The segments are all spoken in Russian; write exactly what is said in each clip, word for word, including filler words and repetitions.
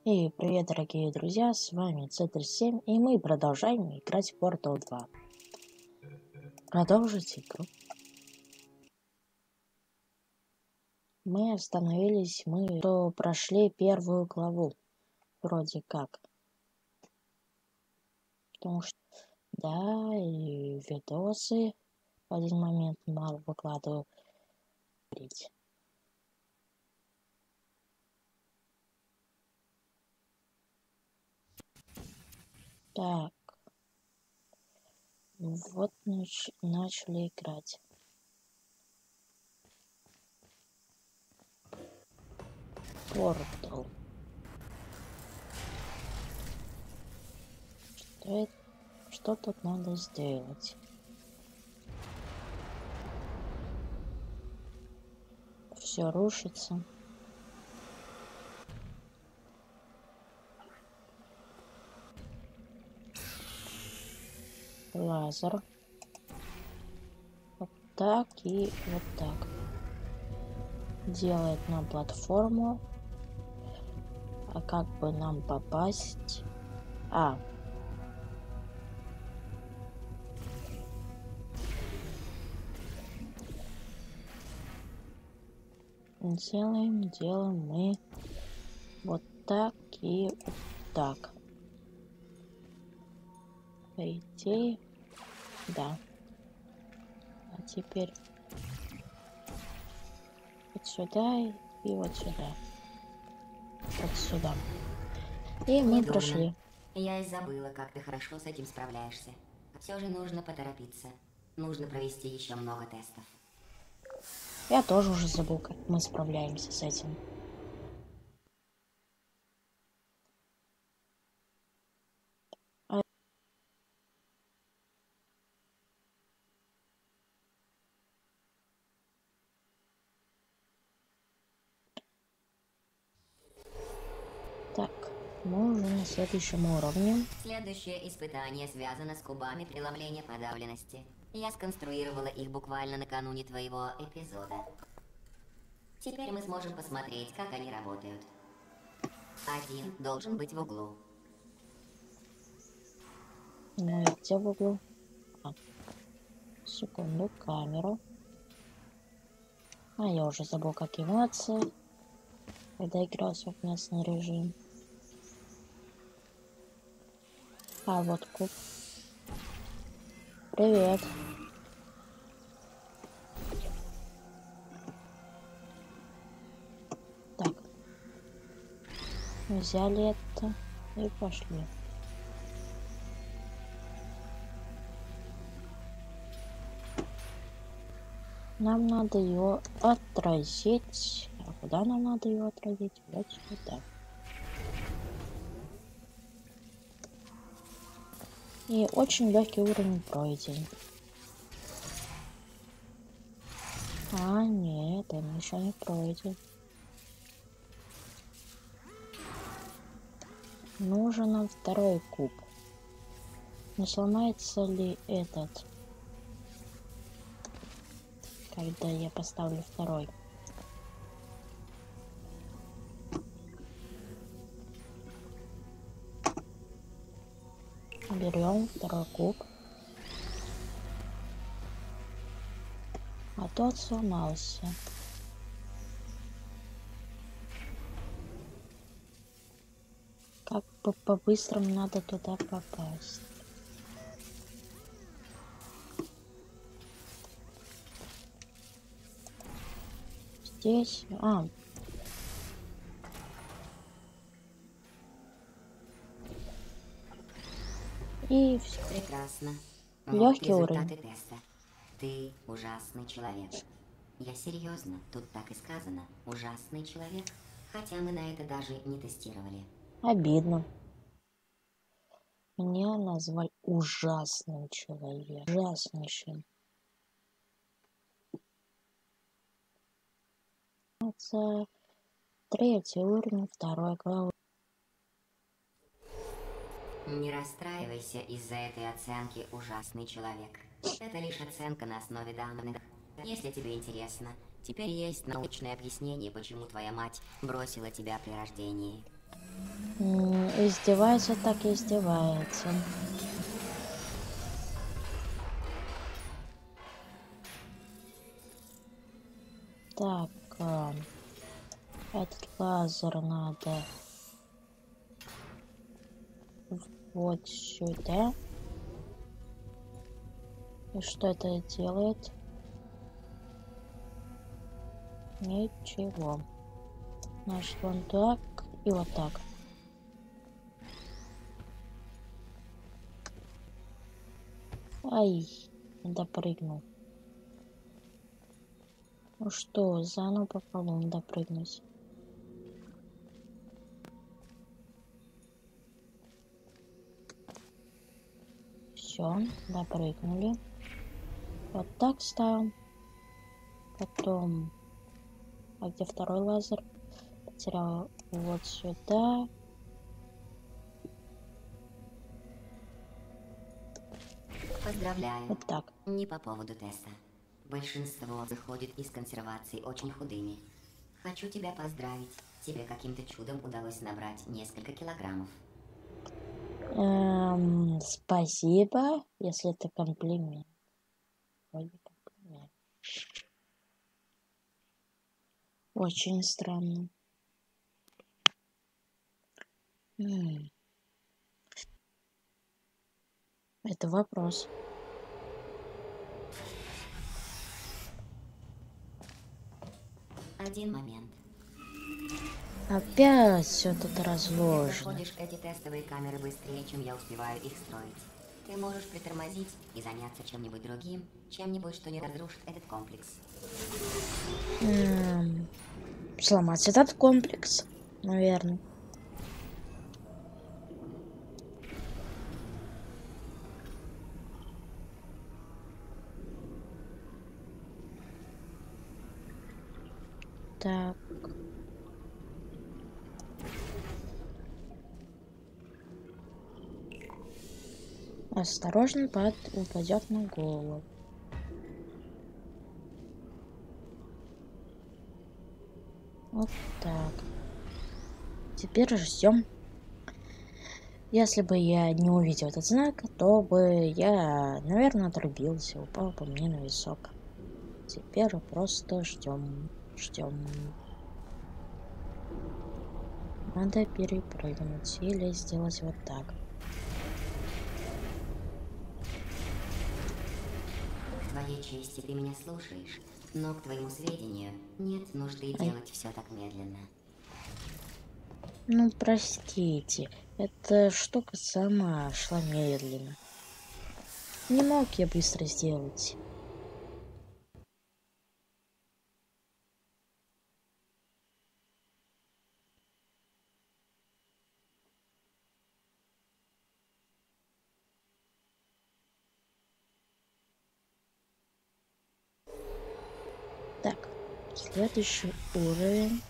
И привет, дорогие друзья, с вами Ц тридцать семь, и мы продолжаем играть в Портал два. Продолжить игру. Мы остановились, мы то прошли первую главу, вроде как. Потому что, да, и видосы в один момент мало выкладывал. Так, вот нач начали играть. Портал. Что, это? Что тут надо сделать? Все рушится. Лазер. Вот так и вот так. Делает нам платформу. А как бы нам попасть? А. Делаем, делаем мы вот так и вот так. По идее, да. А теперь вот сюда и, и вот сюда. Вот сюда. И мы Недурно. прошли. Я и забыла, как ты хорошо с этим справляешься. Все же нужно поторопиться. Нужно провести еще много тестов. Я тоже уже забыл, как мы справляемся с этим. Так, мы уже на следующем уровне. Следующее испытание связано с кубами преломления подавленности. Я сконструировала их буквально накануне твоего эпизода. Теперь мы сможем посмотреть, как они работают. Один должен быть в углу. Ну и где в углу? А, секунду, камеру. А я уже забыл, как являться, когда игрался в местный режим. А вот куб. Привет. Так. Взяли это и пошли. Нам надо его отразить. А куда нам надо его отразить? Вот сюда. И очень легкий уровень пройден. А, нет, он еще не пройден. Нужен нам второй куб. Не сломается ли этот, когда я поставлю второй? Берем второй куб. А тот сломался. Как бы по-быстрому надо туда попасть. Здесь... А. И все. Прекрасно. Легкий Вот уровень. результаты теста. Ты ужасный человек. Я серьезно, тут так и сказано. Ужасный человек. Хотя мы на это даже не тестировали. Обидно. Меня назвали ужасным человеком. Ужаснейшим. Это третий уровень второй главы. Не расстраивайся из-за этой оценки «ужасный человек». Это лишь оценка на основе данных. Если тебе интересно, теперь есть научное объяснение, почему твоя мать бросила тебя при рождении. М, Издевается, так и издевается. Так, а, этот лазер надо вот сюда. И что это делает? Ничего. Значит, вон так и вот так. Ай, не допрыгнул. Ну что, заново попробуем допрыгнуть. Все, допрыгнули. Вот так ставим. Потом... А где второй лазер? Потерял вот сюда. Поздравляю. Вот так. Не по поводу теста. Большинство выходит из консервации очень худыми. Хочу тебя поздравить. Тебе каким-то чудом удалось набрать несколько килограммов. Эм, спасибо, если это комплимент. Вроде комплимент. Очень странно. М. Это вопрос. Один момент. Опять все тут Ты разложено. проходишь эти тестовые камеры быстрее, чем я успеваю их строить. Ты можешь притормозить и заняться чем-нибудь другим, чем-нибудь, что не разрушит этот комплекс. Эм, сломать этот комплекс, наверное. Так. Осторожно, пад упадет на голову. Вот так. Теперь ждем. Если бы я не увидел этот знак, то бы я, наверное, отрубился, упал по мне на висок. Теперь просто ждем, ждем. Надо перепрыгнуть или сделать вот так. К твоей чести ты меня слушаешь, но, к твоему сведению, нет нужды Ай. делать все так медленно. Ну, простите, эта штука сама шла медленно. Не мог я быстро сделать. Так, следующий уровень.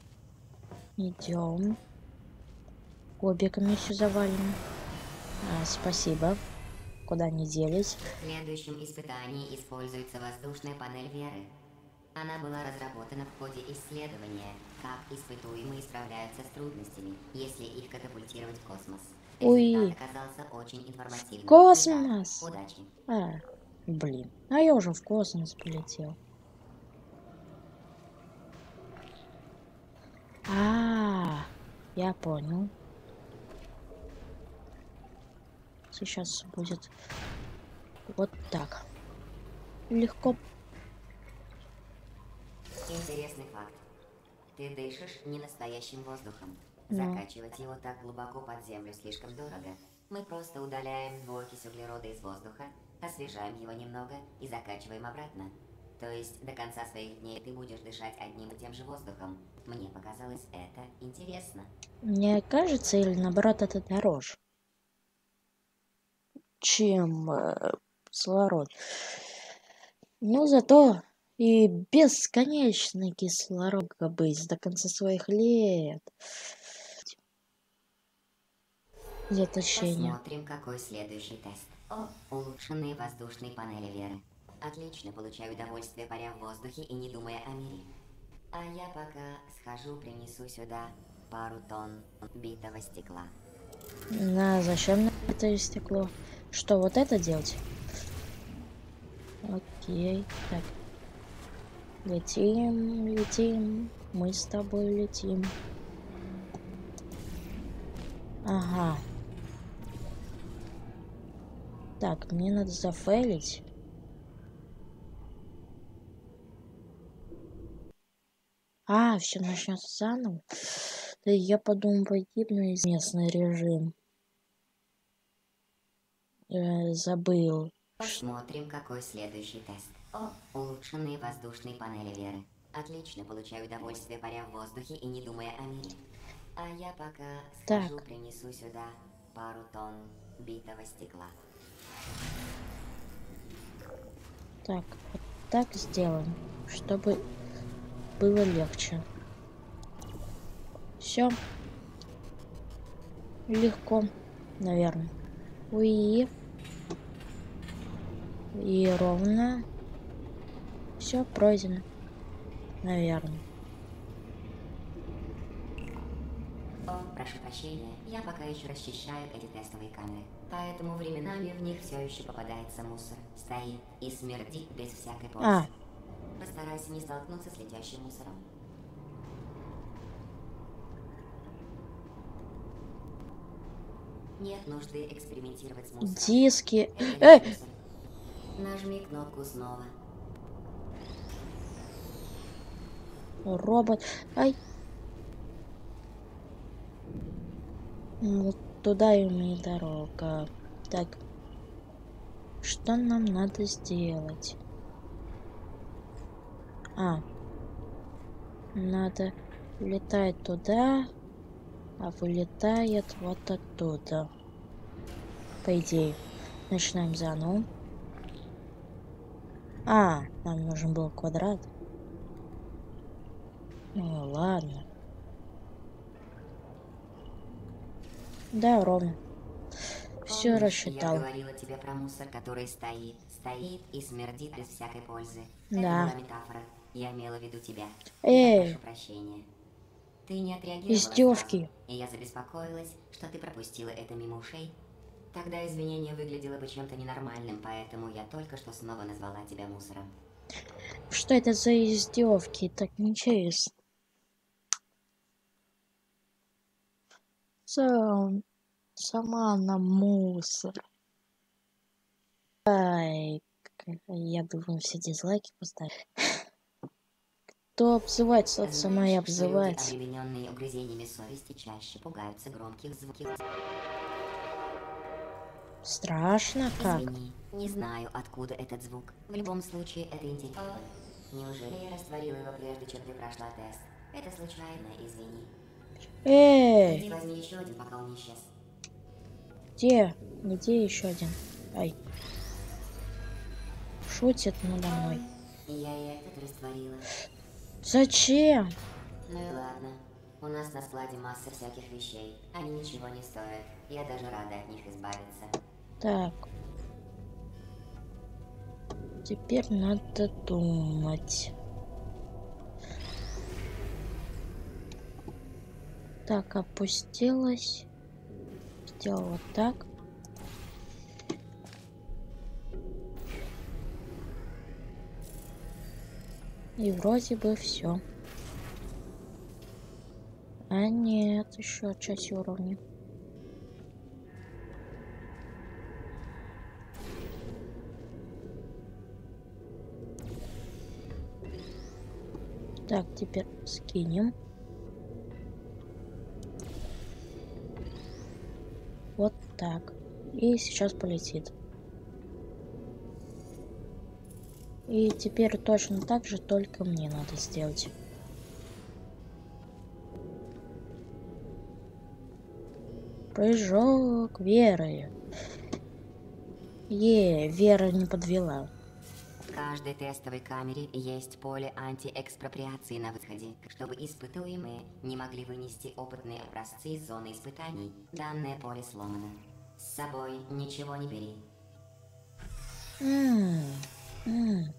Идем. Кубиками все завалено. А, спасибо. Куда они делись? В следующем испытании используется воздушная панель Веры. Она была разработана в ходе исследования, как испытуемые справляются с трудностями, если их катапультировать в космос. Результат Ой, оказался очень информативным. космос! Итак, удачи. А, блин. А я уже в космос полетел. А, я понял. Сейчас будет вот так. Легко. Интересный факт. Ты дышишь не настоящим воздухом. Ну, Закачивать его так глубоко под землю слишком дорого. Мы просто удаляем двуокись углерода из воздуха, освежаем его немного и закачиваем обратно. То есть до конца своих дней ты будешь дышать одним и тем же воздухом. Мне показалось это интересно. мне кажется, или наоборот, это дороже, чем э, кислород. Но зато и бесконечный кислород быть до конца своих лет. Заточение. Посмотрим, какой следующий тест. О, улучшенные воздушные панели Веры. Отлично, получаю удовольствие, паря в воздухе и не думая о мире. А я пока схожу, принесу сюда пару тонн битого стекла. На, зачем нам это стекло? Что, вот это делать? Окей, так. Летим, летим. Мы с тобой летим. Ага. Так, мне надо зафейлить. А, все начнется заново. Да я подумал, погибну из местный режим. Э, забыл. Посмотрим, какой следующий тест. О, улучшенные воздушные панели Веры. Отлично, получаю удовольствие, паря в воздухе и не думая о мире. А я пока схожу, Так. принесу сюда пару тонн битого стекла. Так, вот так сделаем, чтобы было легче. Все. Легко, наверное. Уи. И ровно. Все пройдено. Наверное. О, прошу прощения, я пока еще расчищаю эти тестовые камеры. Поэтому временами в них все еще попадается мусор. Стоит и смердит без всякой пользы. А. Постарайся не столкнуться с летящим мусором. Нет нужды экспериментировать с мусором. Диски. Это Эй! не мусор. Нажми кнопку снова. Робот. Ай. Вот туда и мне дорога. Так. Что нам надо сделать? А. Надо летать туда, а вылетает вот оттуда. По идее. Начинаем заново. А, нам нужен был квадрат. Ну ладно. Да, ровно. Все рассчитал. Я говорила тебе про мусор, который стоит, стоит и смердит без всякой пользы. Да. Это была метафора. Я имела в виду тебя. Эй. Я прошу прощения. Ты не отреагировала Издевки. сразу, и я забеспокоилась, что ты пропустила это мимо ушей. Тогда извинение выглядело бы чем-то ненормальным, поэтому я только что снова назвала тебя мусором. Что это за издевки? Так нечестно. Сам, сама на мусор. Ай, я думаю, все дизлайки поставить. Кто обзывается, тот сама и обзывается. Люди, обремененные угрызениями совести, чаще пугаются громких звуков. Страшно как? Извини, не знаю, откуда этот звук. В любом случае, это интересно. Неужели я растворила его прежде, чем ты прошла тест? Это случайно, извини. Эй! Иди возьми еще один, пока он не исчез. Где? Где еще один? Ай. Шутит надо мной. Я и этот растворила. Зачем? Ну и ладно. У нас на складе масса всяких вещей. Они ничего не стоят. Я даже рада от них избавиться. Так. Теперь надо думать. Так, опустилась. Сделала вот так. И вроде бы все. А нет, еще часть уровня. Так, теперь скинем. Вот так. И сейчас полетит. И теперь точно так же, только мне надо сделать. Прыжок Веры. Е, Вера не подвела. В каждой тестовой камере есть поле антиэкспроприации на выходе, чтобы испытуемые не могли вынести опытные образцы из зоны испытаний. Данное поле сломано. С собой ничего не бери. М-м, м-м.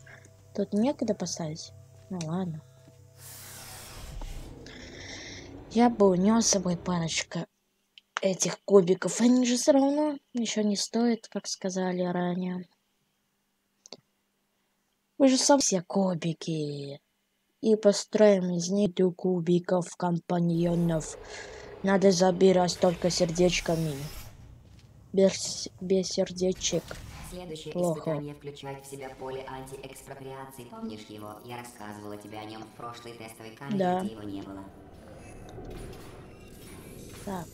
Тут некогда поставить. Ну ладно. Я бы унес с собой парочка этих кубиков. Они же все равно ничего не стоят, как сказали ранее. Вы же сам все кубики. И построим из них кубиков компаньонов. Надо забирать только сердечками. Без, без сердечек. Следующее Плохо. испытание включает в себя поле антиэкспроприации. Помнишь его? Я рассказывала тебе о нем в прошлой тестовой камере, Да. где его не было. Так.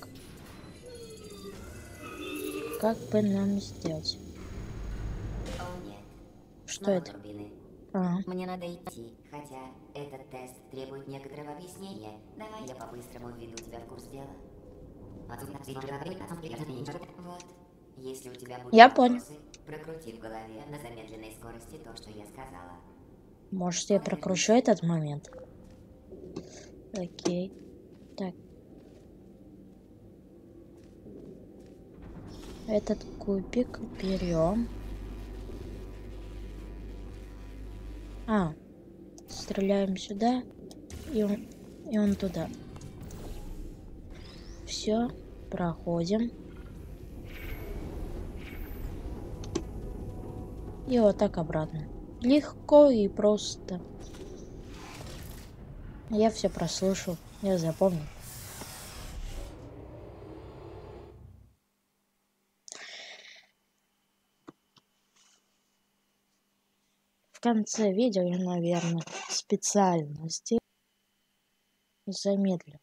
Как бы нам сделать? О, нет. Что Снова это? турбины. А, Мне надо идти, хотя этот тест требует некоторого объяснения. Давай я по-быстрому введу тебя в курс дела. Вот. Если у тебя будут я понял. вопросы, прокрути в голове на замедленной скорости то, что я сказала. Может, я прокручу этот момент? Окей. Так. Этот кубик берем. А, стреляем сюда, и он, и он туда. Все, проходим. И вот так обратно. Легко и просто. Я все прослушал, я запомнил. В конце видео я, наверное, специально сделаю замедлю.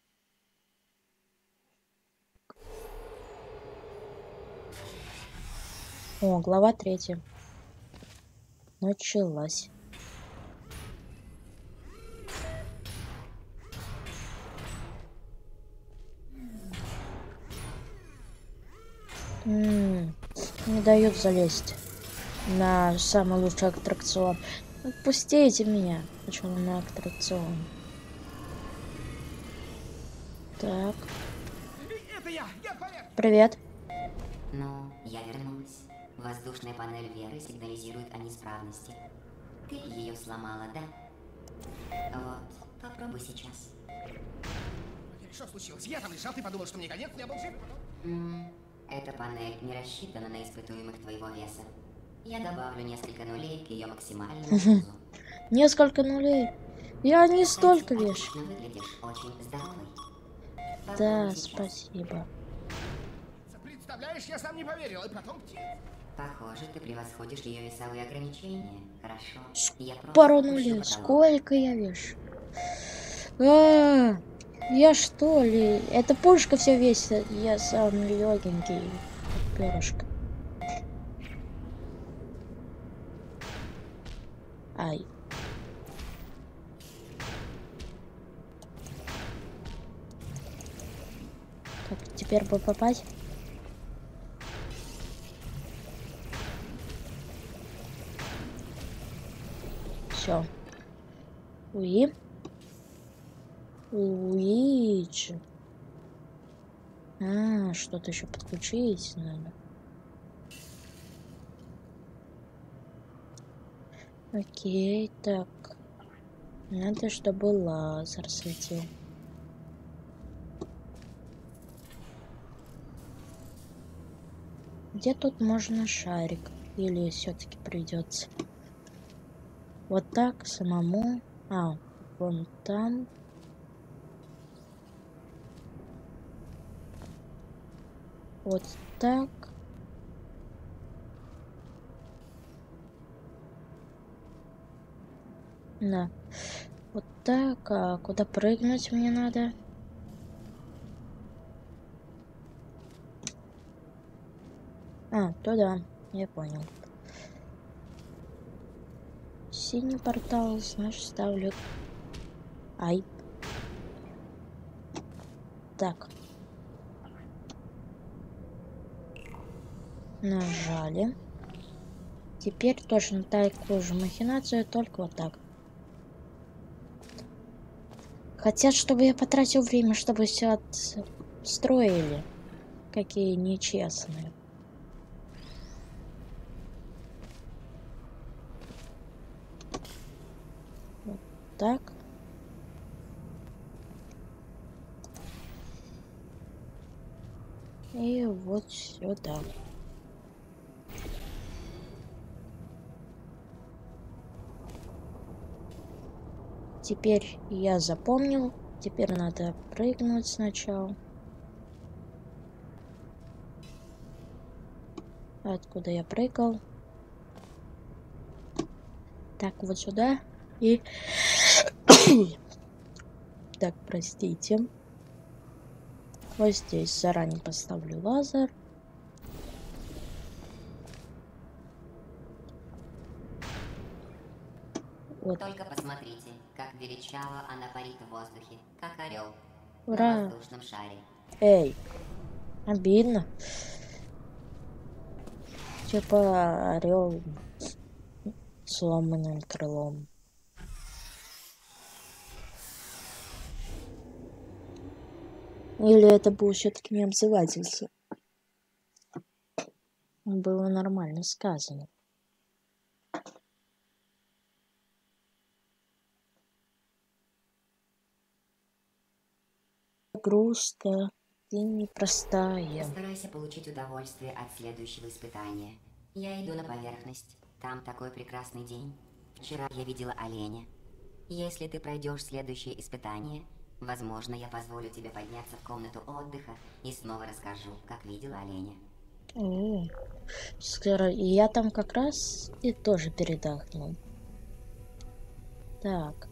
О, глава третья. Началась. М-м, не дают залезть на самый лучший аттракцион. Отпустите меня. Хочу на аттракцион. Так. Это я, я поверх. Привет. Ну, я вернулась. Воздушная панель Веры сигнализирует о неисправности. Ты ее сломала, да? Вот, попробуй сейчас. Что случилось? Я там лежал, ты подумал, что мне конец, я был жив, потом... М, Эта панель не рассчитана на испытуемых твоего веса. Я добавлю несколько нулей к ее максимальному грузу. Несколько нулей. Я не столько вешу. Отлично выглядишь, очень здоровый. Да, Попробуй сейчас. спасибо. Представляешь, я сам не поверил, и потом птиц. Похоже, ты превосходишь ее весовые ограничения. Хорошо. Я просто Пару опущу нулей. потолок. Сколько я вешу? А, я что ли? Эта пушка все весит. Я самый легенький. Перышко. Ай. Так, теперь бы попасть. Все. Уи. Уиджи. А, что-то еще подключить надо. Окей, так. Надо, чтобы лазер светил. Где тут можно шарик? Или все-таки придется? Вот так самому. А, вон там. Вот так. Да. Вот так. А куда прыгнуть мне надо? А, туда. Я понял. Синий портал, значит, ставлю. Ай. Так. Нажали. Теперь точно такую же махинацию, только вот так. Хотят, чтобы я потратил время, чтобы все отстроили. Какие нечестные. Вот так. И вот сюда. Теперь я запомнил. Теперь надо прыгнуть сначала. Откуда я прыгал? Так, вот сюда. И... Так, простите. Вот здесь заранее поставлю лазер. Вот. Только посмотрите, как величаво она парит в воздухе, как орел Ура! на воздушном шаре. Эй, обидно. Типа орел с сломанным крылом. Или это было все-таки не обзывательство? Было нормально сказано. Грустно и непростая. Постарайся получить удовольствие от следующего испытания. Я иду на поверхность. Там такой прекрасный день. Вчера я видела оленя. Если ты пройдешь следующее испытание, возможно, я позволю тебе подняться в комнату отдыха и снова расскажу, как видела оленя. О, скоро. И я там как раз и тоже передохнул. Так.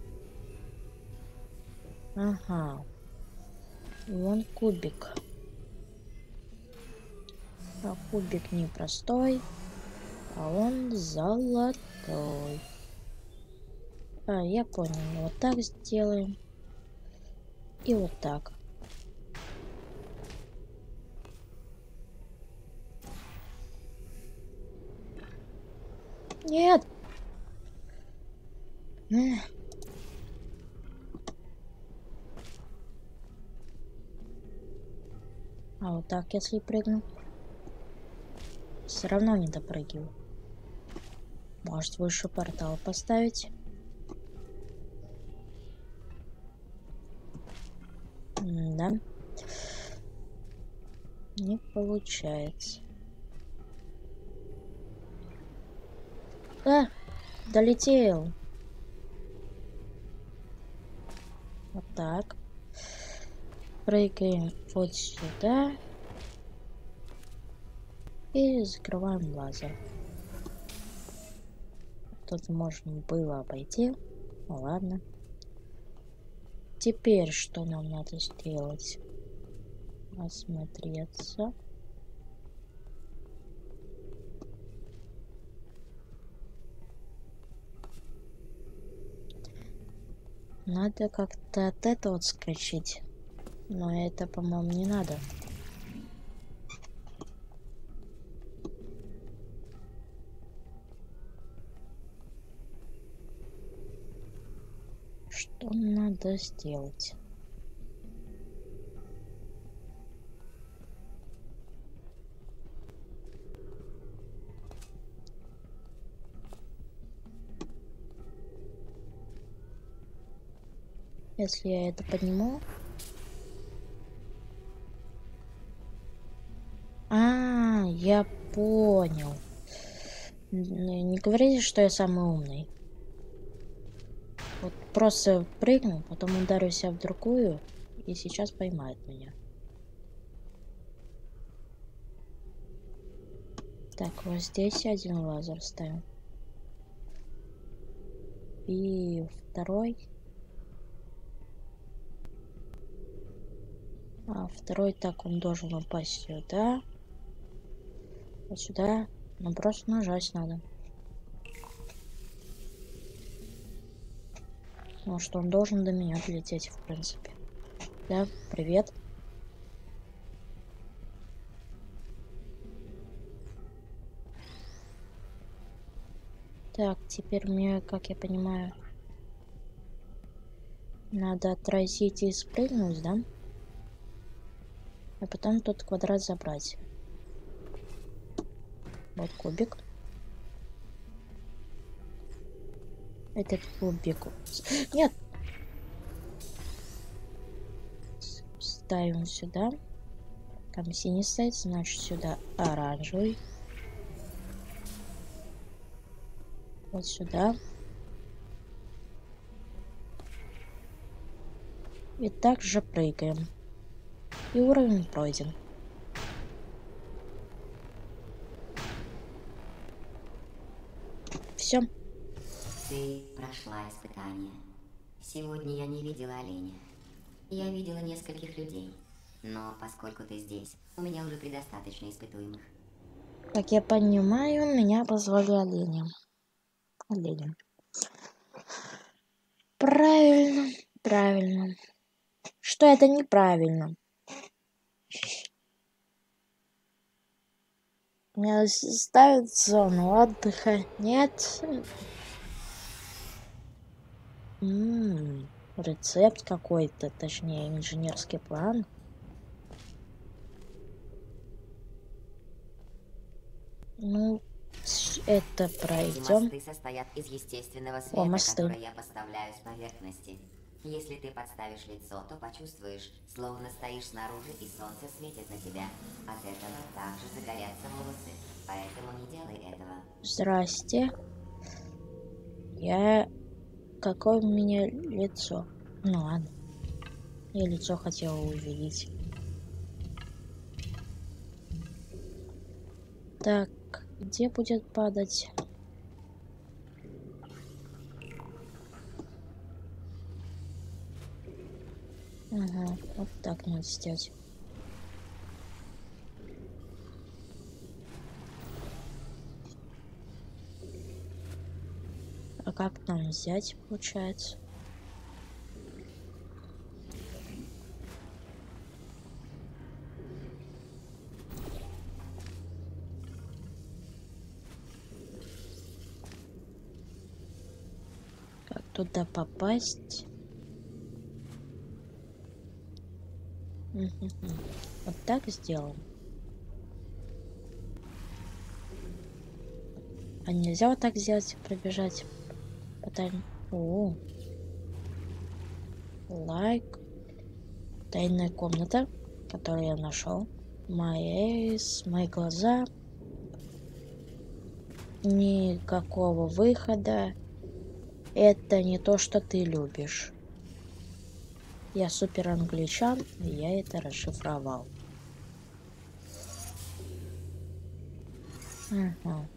Ага. Вон кубик. А кубик не простой, а он золотой. А, я понял. Вот так сделаем. И вот так. Нет! Эх. А вот так, если прыгну, все равно не допрыгиваю. Может, выше портал поставить? Да. Не получается. А, долетел. Вот так. Прыгаем вот сюда. И закрываем лазер. Тут можно было обойти. Ну ладно. Теперь что нам надо сделать? Осмотреться. Надо как-то от этого отскочить. Но это, по-моему, не надо. Что надо сделать? Если я это подниму. А, я понял. Не, не говорите, что я самый умный. Вот просто прыгну, потом ударю себя в другую, и сейчас поймает меня. Так, вот здесь один лазер ставим. И второй. А второй, так, он должен упасть сюда. Вот сюда. Ну, просто нажать надо. Ну, что он должен до меня долететь, в принципе. Да, привет. Так, теперь мне, как я понимаю, надо отразить и спрыгнуть, да? А потом тот квадрат забрать. Вот кубик. Этот кубик. Нет! Ставим сюда. Там синий стоит, значит сюда оранжевый. Вот сюда. И также прыгаем. И уровень пройден. Все. Ты прошла испытание. Сегодня я не видела оленя. Я видела нескольких людей. Но поскольку ты здесь, у меня уже предостаточно испытуемых. Как я понимаю, меня позвали оленем. Оленем. Правильно, правильно. Что это неправильно? Меня ставят в зону отдыха. Нет. М-м, рецепт какой-то, точнее, инженерский план. Ну, это Эти пройдем. мосты состоят из естественного света, О, мосты. который я поставляю с поверхности. Если ты подставишь лицо, то почувствуешь, словно стоишь снаружи и солнце светит на тебя. От этого также загорятся волосы, поэтому не делай этого. Здрасте. Я... Какое у меня лицо? Ну ладно. Я лицо хотела увидеть. Так, где будет падать? Ага, вот так надо сделать. А как нам взять, получается? Как туда попасть? Угу. Вот так сделаем. А нельзя вот так сделать, пробежать? Потом... О, лайк. Тайная комната, которую я нашел. Мои, мои глаза. Никакого выхода. Это не то, что ты любишь. Я супер англичан, и я это расшифровал. Ага.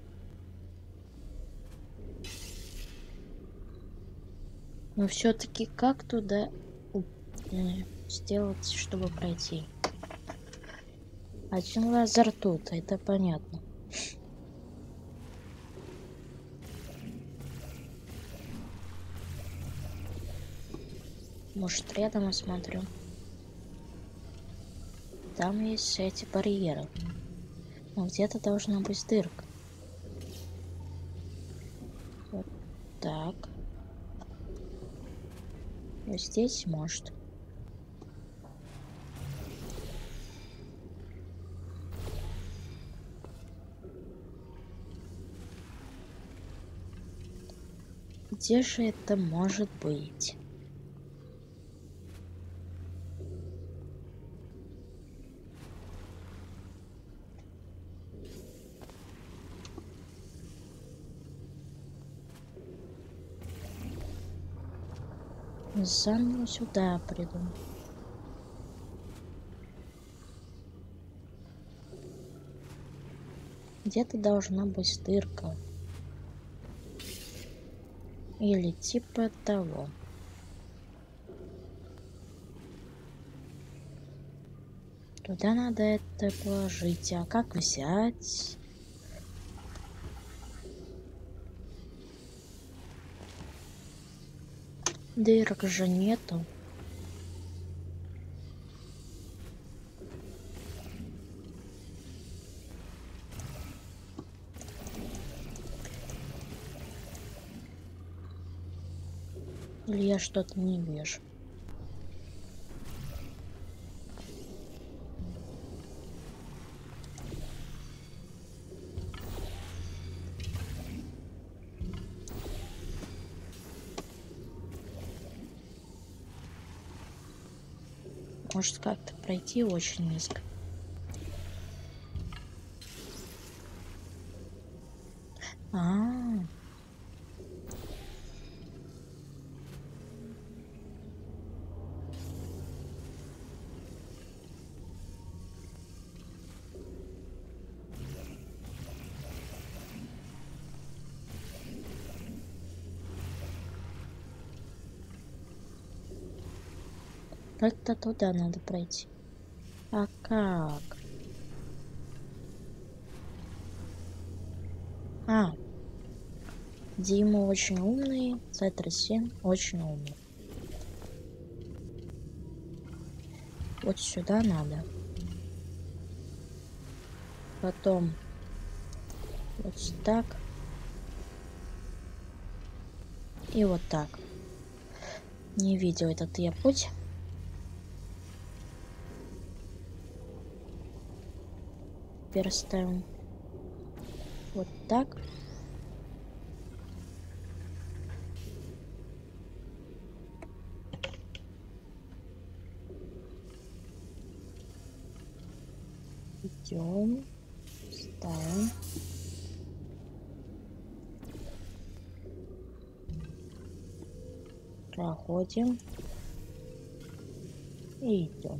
Но все-таки как туда сделать, чтобы пройти? Один лазер тут, это понятно. Может, рядом осмотрю. Там есть эти барьеры. Но где-то должна быть дырка. Вот так. Вот здесь может. Где же это может быть? Заново сюда приду. Где-то должна быть дырка. Или типа того. Туда надо это положить. А как взять? Дырок же нету. Или я что-то не вижу. Может как-то пройти очень низко. А, -а, -а. Как-то туда надо пройти. А как? А, Дима очень умный, Цетросин очень умный. Вот сюда надо. Потом вот так. И вот так. Не видел этот я путь. Теперь ставим вот так. Идем, ставим. Проходим. И идем.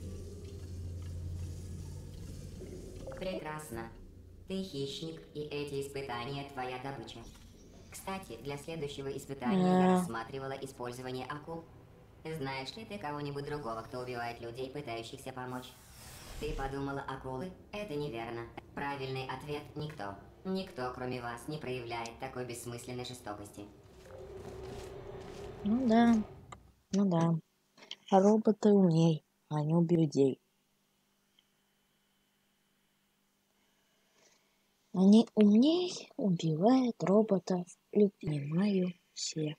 Прекрасно. Ты хищник, и эти испытания твоя добыча. Кстати, для следующего испытания я А, рассматривала использование акул. Знаешь ли ты кого-нибудь другого, кто убивает людей, пытающихся помочь? Ты подумала, акулы? Это неверно. Правильный ответ – никто. Никто, кроме вас, не проявляет такой бессмысленной жестокости. ну да, ну да. А роботы умней, они убьют людей. Они умней, убивают роботов, понимаю все.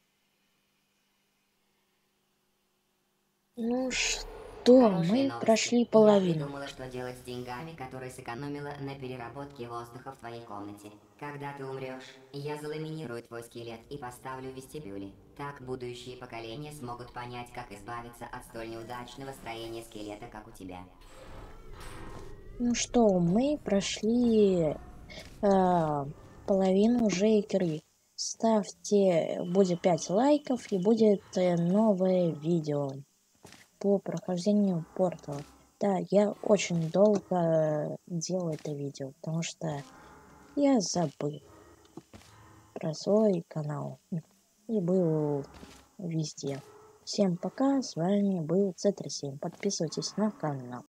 Ну что, Хорошие мы новости. прошли Я половину. придумала, что делать с деньгами, которые сэкономила на переработке воздуха в твоей комнате. Когда ты умрешь, я заламинирую твой скелет и поставлю в вестибюле. Так будущие поколения смогут понять, как избавиться от столь неудачного строения скелета, как у тебя. Ну что, мы прошли э, половину уже игры. Ставьте, будет пять лайков и будет э, новое видео по прохождению портала. Да, я очень долго делал это видео, потому что я забыл про свой канал и был везде. Всем пока, с вами был Цетросин. Подписывайтесь на канал.